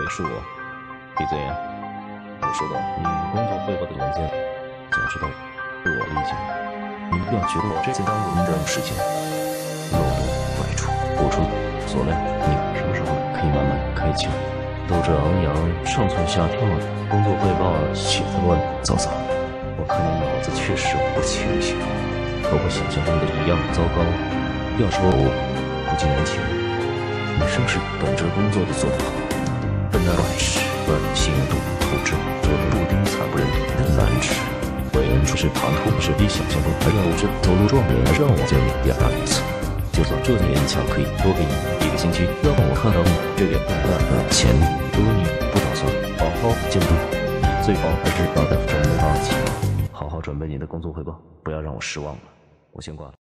是我。闭嘴呀！我说的，你工作汇报的文件，想知道是我理解。你不要觉得我这次耽误您的时间，漏洞百出，补充所料。你什么时候可以慢慢开窍？斗志昂扬、上蹿下跳的工作汇报写得乱糟糟，我看你脑子确实不清醒，和我想象中的一样糟糕。要说我不近人情，你生是本职工作的做得好，笨蛋乱世乱行动透支，做的不丁惨不忍睹的难吃。为人处事谈吐是比想象中还要这走路撞人，让我见你第二次。就算这勉强可以多给你1个星期，让我看到你这个潜力。如果你不打算好好监督，你最好还是把它准备放弃，好好准备你的工作汇报，不要让我失望了。我先挂了。